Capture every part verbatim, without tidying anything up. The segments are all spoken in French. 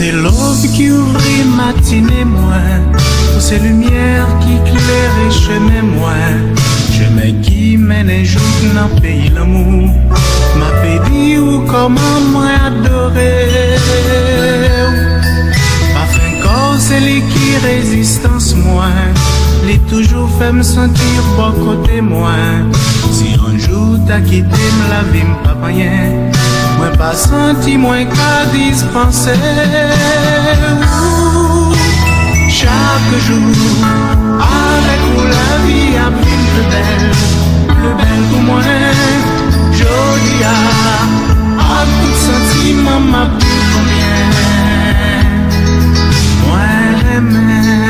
c'est l'aube qui ouvrit matinée moi, pour ces lumières qui éclairent chemin moi. Chemin qui mène un jour dans le pays l'amour, m'a pédit ou comment moi adorer. Ma fin corps c'est lui qui résistance moi, les toujours fait me sentir bon côté moi. Si un jour t'as quitté me la vie me pas rien, moi pas senti moins qu'à dispenser. Chaque jour avec vous la vie a pris plus belle, plus belle pour moi. Jodi à à tout sentiment m'a pris combien moi aimé.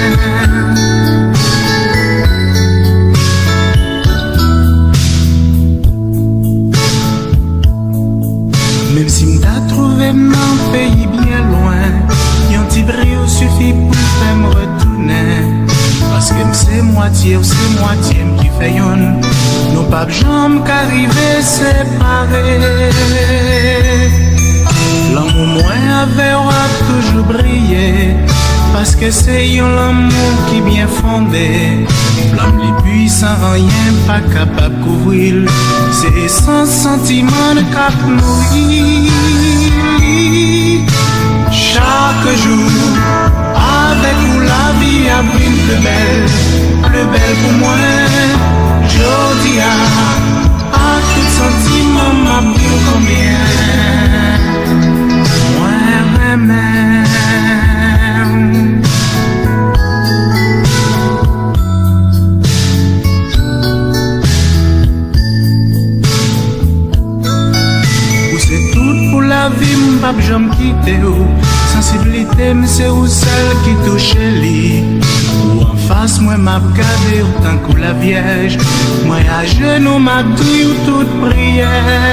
Même si m't'a trouvé mon pays bien loin, yon petit brio suffit pour faire me retourner. Parce que c'est moitié ou c'est moitié qui fait yon, nos papes jambes qu'arriver séparés. L'amour moins avait toujours brillé, parce que c'est yon l'amour qui bien fondé. Flamme les puissants, rien pas capable de couvrir, c'est sans sentiment de cap nourrir. Chaque jour, avec vous la vie a pris plus belle, plus belle pour moi. Jodi à, à tout sentiment m'a pris combien moi même. La vie m'pa j'aime quitter ou sensibilité c'est ou celle qui touche li. Ou en face moi m'a regardé autant que la vierge, moi à genoux m'a dit ou toute prière.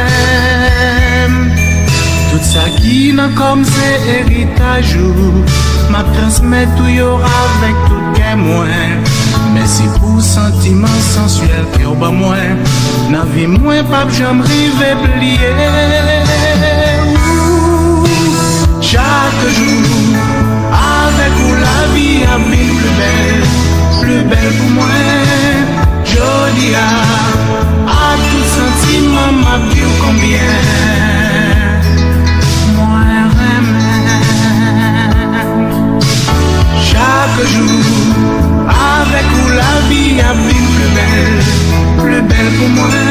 Tout ça qui n'a comme c'est héritage ou m'a transmet tout y aura avec tout qu'est moi. Mais si pour sentiment sensuel que au bas moi, n'a vie moi pas j'aime rive plier. Chaque jour, avec vous la vie a pris plus belle, plus belle pour moi. Jodi à, à tout sentiment m'a vu combien moi aimé. Chaque jour, avec vous la vie a pris plus belle, plus belle pour moi.